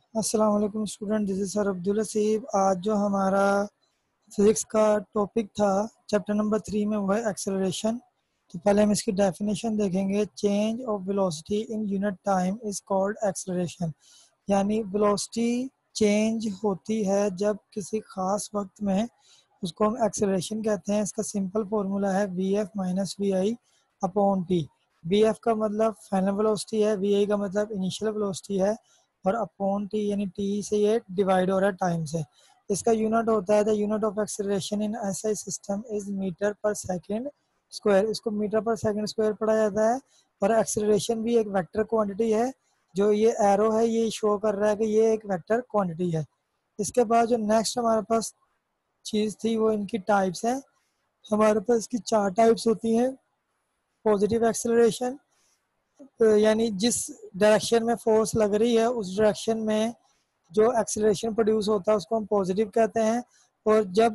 अस्सलाम वालेकुम student, this is sir Abdul Haseeb. आज जो हमारा फिज़िक्स का टॉपिक था चैप्टर नंबर 3 में वो है एक्सेलरेशन। तो पहले हम इसकी डेफिनेशन देखेंगे। Change of velocity in unit time is called acceleration. यानी वेलोसिटी चेंज होती है जब किसी ख़ास वक्त में, उसको हम एक्सेलरेशन कहते हैं। इसका सिंपल फार्मूला है V F minus V I upon T. V F का मतलब फाइनल वेलोसिटी है, वी आई का मतलब इनिशियल वेलोसिटी है, और अपॉन टी यानी टी से ये डिवाइड हो रहा है टाइम से। इसका यूनिट होता है the unit of acceleration in SI system is metre per second square. इसको मीटर पर सेकंड स्क्वायर पढ़ा जाता है। और एक्सेलरेशन भी एक वेक्टर क्वांटिटी है। जो ये एरो है ये शो कर रहा है कि ये एक वेक्टर क्वांटिटी है। इसके बाद जो नेक्स्ट हमारे पास चीज़ थी वो इनकी टाइप्स हैं। हमारे पास इसकी 4 टाइप्स होती हैं। पॉजिटिव एक्सेलरेशन, यानी जिस डायरेक्शन में फोर्स लग रही है उस डायरेक्शन में जो एक्सेलरेशन प्रोड्यूस होता है उसको हम पॉजिटिव कहते हैं। और जब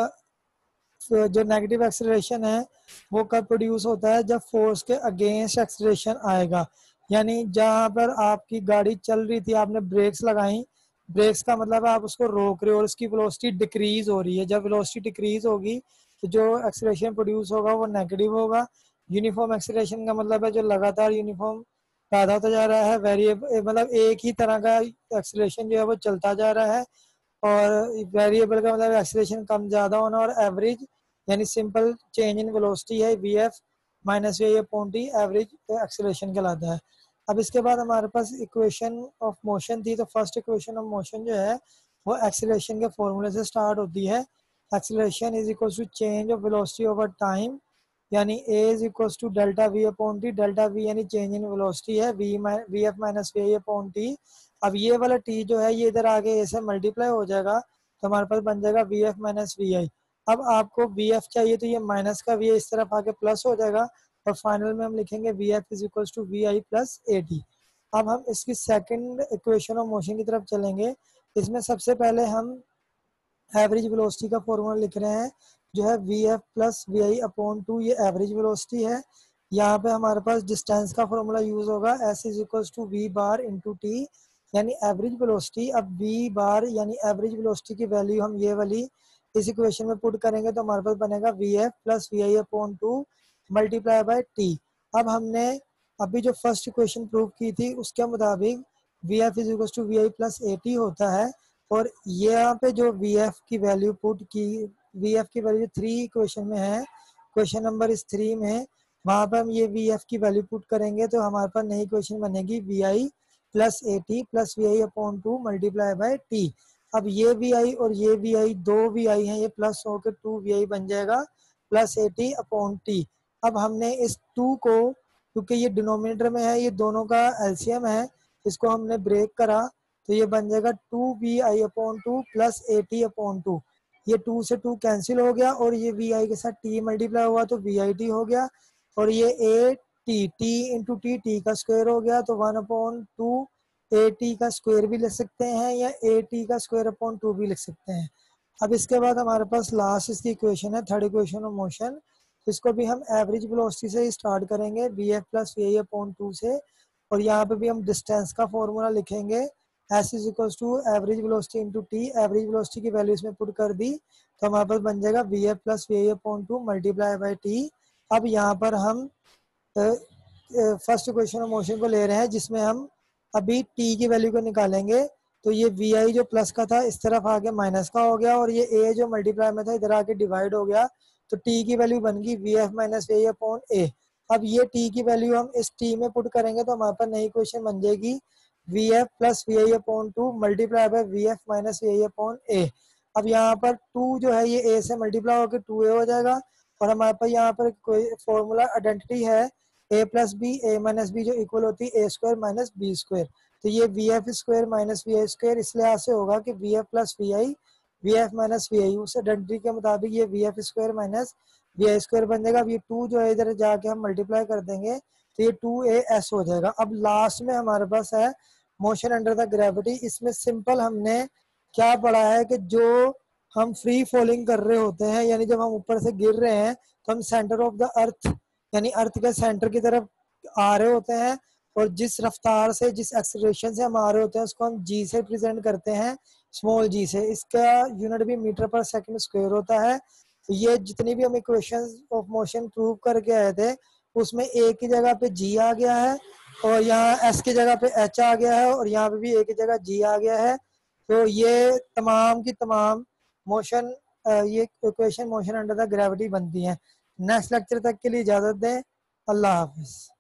जो नेगेटिव एक्सेलरेशन है वो कब प्रोड्यूस होता है, जब फोर्स के अगेंस्ट एक्सेलरेशन आएगा। यानी जहाँ पर आपकी गाड़ी चल रही थी, आपने ब्रेक्स लगाई, ब्रेक्स का मतलब है आप उसको रोक रहे हो और उसकी वेलोसिटी डिक्रीज हो रही है। जब वेलोसिटी डिक्रीज होगी तो जो एक्सेलरेशन प्रोड्यूस होगा वो नेगेटिव होगा। यूनिफॉर्म एक्सेलरेशन का मतलब है जो लगातार यूनिफॉर्म पैदा होता जा रहा है, वेरिएबल मतलब एक ही तरह का एक्सेलरेशन जो है वो चलता जा रहा है। और वेरिएबल का मतलब एक्सेलरेशन कम ज़्यादा होना। और एवरेज यानी सिंपल चेंज इन वेलोसिटी है V F minus V upon T, average acceleration कहलाता है। अब इसके बाद हमारे पास इक्वेशन ऑफ मोशन थी। तो फर्स्ट इक्वेशन ऑफ मोशन जो है वो एक्सेलरेशन के फॉर्मूले से स्टार्ट होती है। Acceleration is equal to change of velocity over time, यानी A is equal to delta V upon T. Delta V यानी चेंज इन वेलोसिटी है, V F minus V upon T. अब ये वाला टी जो है ये इधर आगे ए से मल्टीप्लाई हो जाएगा तो हमारे पास बन जाएगा V F minus V I. अब आपको वी एफ चाहिए तो ये माइनस का वी इस तरफ आके प्लस हो जाएगा और फाइनल में हम लिखेंगे V F is equal to V I plus A T. अब हम इसकी सेकंड इक्वेशन ऑफ मोशन की तरफ चलेंगे। इसमें सबसे पहले हम एवरेज वेलोसिटी का फॉर्मूला लिख रहे हैं जो है V F plus V I upon two, ये एवरेज वेलोसिटी है। यहाँ पे हमारे पास डिस्टेंस का फॉर्मूला यूज होगा S is equal to V bar into T, यानी एवरेज वेलोसिटी। अब वी बार यानी एवरेज वेलोसिटी की वैल्यू हम ये वाली इस इक्वेशन में पुट करेंगे तो हमारे पास बनेगा V F plus V I upon two multiply by T. अब हमने अभी जो फर्स्ट इक्वेशन प्रूव की थी उसके मुताबिक V F is equal to V I plus A T होता है। और यहाँ पे जो वी एफ की वैल्यू पुट की, वी एफ की वैल्यू 3 क्वेश्चन में है, क्वेश्चन नंबर इस 3 में, वहाँ पर हम ये वी एफ की वैल्यू पुट करेंगे तो हमारे पास नई क्वेश्चन बनेगी V I plus A T plus V I upon two multiply by T. अब ये वी आई और ये वी आई, दो वी आई हैं, ये प्लस होकर टू वी आई बन जाएगा plus A T upon T. अब हमने इस टू को, क्योंकि ये डिनोमिनेटर में है, ये दोनों का एलसीएम है, इसको हमने ब्रेक करा तो ये बन जाएगा two V I upon two plus A T upon two. ये टू से टू कैंसिल हो गया और ये वी आई के साथ टी मल्टीप्लाई हुआ तो वी आई टी हो गया। और ये A T, T into T, T का स्क्वायर हो गया तो one upon two A T का स्क्वायर भी लिख सकते हैं या ए टी का स्क्वायर अपॉन टू भी लिख सकते हैं। अब इसके बाद हमारे पास लास्ट इसकी इक्वेशन है, थर्ड इक्वेशन ऑफ मोशन। इसको भी हम एवरेज वेलोसिटी से स्टार्ट करेंगे V F plus V I upon two से। और यहाँ पे भी हम डिस्टेंस का फॉर्मूला लिखेंगे S is equal to average velocity into T. Average velocity की वैल्यू इसमें पुट कर दी तो हमारे पास बन जाएगा V F plus V I upon two multiply by T. अब यहाँ पर हम फर्स्ट इक्वेशन ऑफ मोशन को ले रहे हैं जिसमें हम अभी टी की वैल्यू को निकालेंगे। तो ये वी आई जो प्लस का था इस तरफ आके माइनस का हो गया और ये ए जो मल्टीप्लाई में था इधर आके डिवाइड हो गया तो टी की वैल्यू बन गई V F minus V I upon A. अब ये टी की वैल्यू हम इस टी में पुट करेंगे तो हमारे पास नई इक्वेशन बन जाएगी V F plus V I upon two multiply by V F minus V I upon A. अब यहाँ पर टू जो है ये ए से मल्टीप्लाई होकर टू ए हो जाएगा और हमारे पास यहाँ पर कोई फॉर्मूला आइडेंटिटी है A plus B, A minus B जो इक्वल होती है A square minus B square. तो ये V F square minus V I square इस लिहाज से होगा कि V F plus V F minus V I, उस आइडेंटिटी के मुताबिक ये V F square minus V I square बन जाएगा। अब ये टू जो है इधर जाके हम मल्टीप्लाई कर देंगे तो ये टू ए एस हो जाएगा। अब लास्ट में हमारे पास है मोशन अंडर द ग्रेविटी। इसमें सिंपल हमने क्या पढ़ा है कि जो हम फ्री फॉलिंग कर रहे होते हैं, यानी जब हम ऊपर से गिर रहे हैं तो हम सेंटर ऑफ द अर्थ यानी अर्थ के सेंटर की तरफ आ रहे होते हैं और जिस रफ्तार से, जिस एक्सेलरेशन से हम आ रहे होते हैं उसको हम जी से रिप्रेजेंट करते हैं, स्मॉल जी से। इसका यूनिट भी मीटर पर सेकंड स्क्वायर होता है। तो ये जितनी भी हम इक्वेशंस ऑफ मोशन प्रूव करके आए थे उसमें ए की जगह पे जी आ गया है, और यहाँ एस की जगह पे एच आ गया है, और यहाँ पे भी ए की जगह जी आ गया है। तो ये तमाम की तमाम मोशन, ये equation motion under the gravity बनती है। नेक्स्ट लेक्चर तक के लिए इजाज़त दें। अल्लाह हाफिज़।